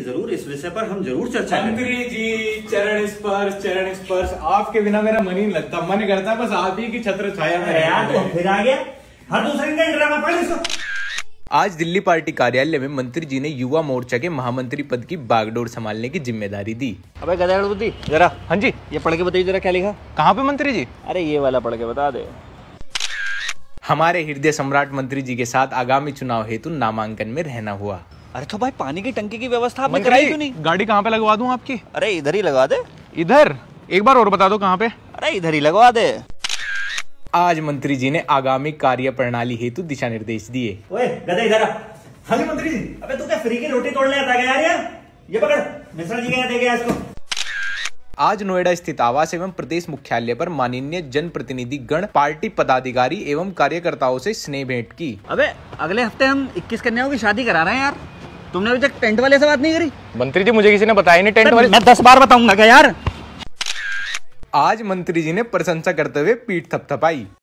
जरूर इस विषय पर हम जरूर चर्चा करेंगे। मंत्री जी चरण स्पर्श आपके बिना मेरा मन ही नहीं लगता। मन करता है बस आप ही की छत्र छाया में यार तो फिर आ गया हर दूसरे दिन ड्रामा पढ़ इसको। आज दिल्ली पार्टी कार्यालय में मंत्री जी ने युवा मोर्चा के महामंत्री पद की बागडोर संभालने की जिम्मेदारी दी। अबे गधेड़ बुद्धि जरा। हाँ जी, ये पढ़ के बताइए जरा क्या लिखा। कहाँ पे मंत्री जी? अरे ये वाला पढ़ के बता दे। हमारे हृदय सम्राट मंत्री जी के साथ आगामी चुनाव हेतु नामांकन में रहना हुआ। अरे तो भाई पानी की टंकी की व्यवस्था आपने कराई क्यों नहीं? गाड़ी कहाँ पे लगवा दूं आपकी? अरे इधर ही लगा दे। इधर? एक बार और बता दो कहाँ पे? अरे इधर ही लगवा दे। आज मंत्री जी ने आगामी कार्य प्रणाली हेतु दिशा निर्देश दिए। ओए गधे इधर आ। हाँ जी मंत्री जी। अबे तू क्या फ्री की रोटी तोड़ने आता है यार? ये पकड़, मिश्रा जी क्या दे गया इसको। आज नोएडा स्थित आवास एवं प्रदेश मुख्यालय पर माननीय जनप्रतिनिधि गण, पार्टी पदाधिकारी एवं कार्यकर्ताओं से स्नेह भेंट की। अबे अगले हफ्ते हम 21 कन्याओं की शादी करा रहे हैं यार। तुमने अभी तक टेंट वाले से बात नहीं करी? मंत्री जी मुझे किसी ने बताया नहीं टेंट वाले। मैं 10 बार बताऊंगा क्या यार। आज मंत्री जी ने प्रशंसा करते हुए पीठ थपथपाई।